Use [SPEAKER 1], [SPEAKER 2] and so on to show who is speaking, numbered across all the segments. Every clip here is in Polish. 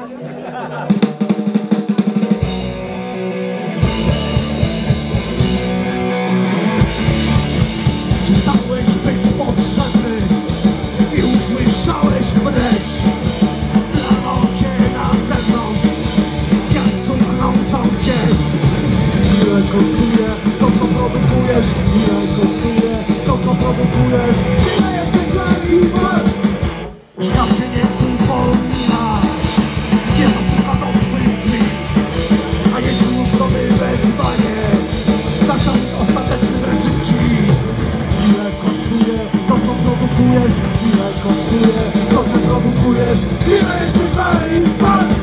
[SPEAKER 1] Przestałeś być potrzebny i usłyszałeś wręcz rano cię na zewnątrz, jak cuchnącą cień. Ile kosztuje to, co produkujesz? Ile kosztuje to, co produkujesz? Ile jesteś leniwy? Świat cię nie upomina, nie zastuka do twych drzwi. A jeśli już to wyzwanie, na sam ostateczny wręczy ci. Ile kosztuje to, co produkujesz? Ile kosztuje to, co produkujesz? Ile jesteś leniwy?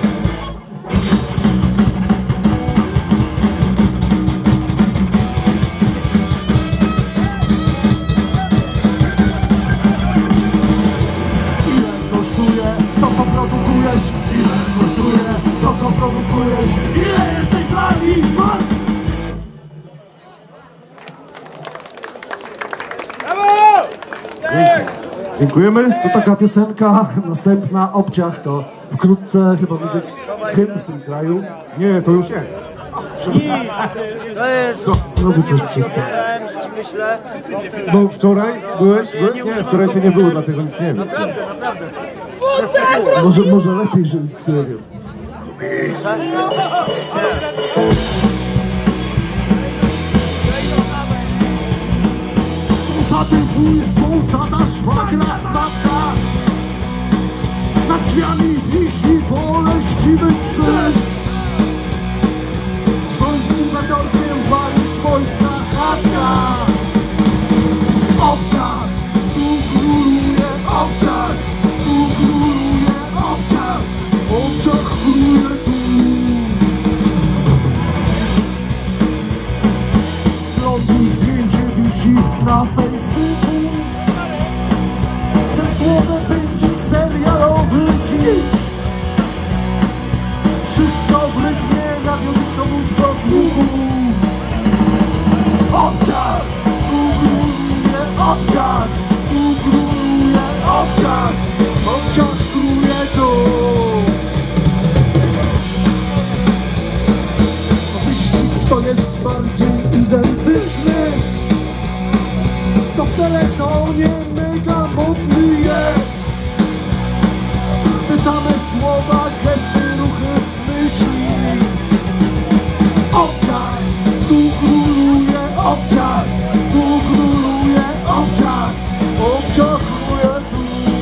[SPEAKER 1] Ile kosztuje to, co produkujesz? Ile jesteś dla nich wart? Dziękujemy. To taka piosenka. Następna Obciach to wkrótce chyba będzie hymn w tym kraju. Nie, to już jest.
[SPEAKER 2] To jest...
[SPEAKER 1] Znowu coś przespać.
[SPEAKER 2] Że ci wyślę.
[SPEAKER 1] Bo wczoraj byłeś? Nie, wczoraj cię nie było, dlatego nic nie wiem.
[SPEAKER 2] Naprawdę.
[SPEAKER 1] Może lepiej, że nic nie wiem. Wąsaty wuj, wąsata szwagra, tatka. Nad drzwiami wisi boleściwy krzyż. Swoim współwiatorkiem wali swojska chatka. Obciach, tu króluje obciach. Tu króluje obciach. Obciach króluje tu. Blondy zdjęcie wisi na Facebooku. Przez głowę pędzi serialowy kicz. Wszystko w rytmie gawionisko mózgo długu. Obciach, tu króluje obciach. Tu króluje obciach. Obciach króluje tu. Wyścig to jest bardziej identyczny. To w teletonie mega modny jest. Te same słowa, gesty, ruchy, myśli. Obciach, tu króluje obciach. Tu króluje obciach. Obciach króluje tu.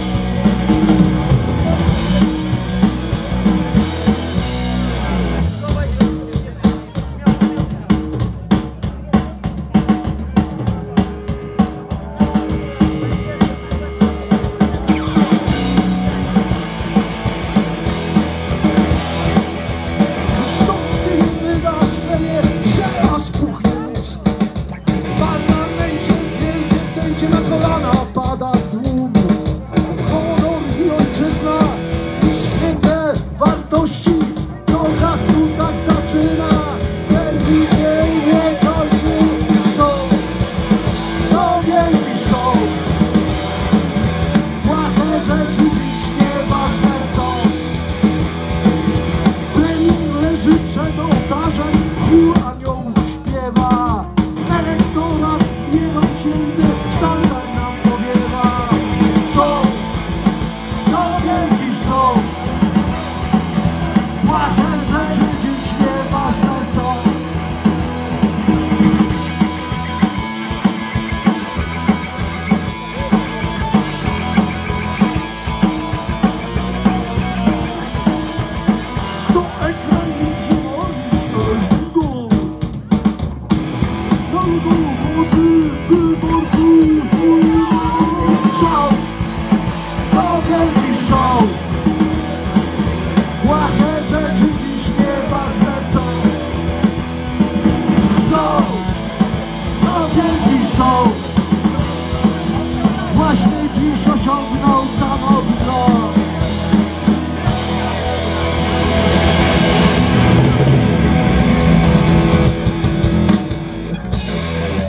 [SPEAKER 1] Na kolana pada tłum. Honor i ojczyzna i święte wartości.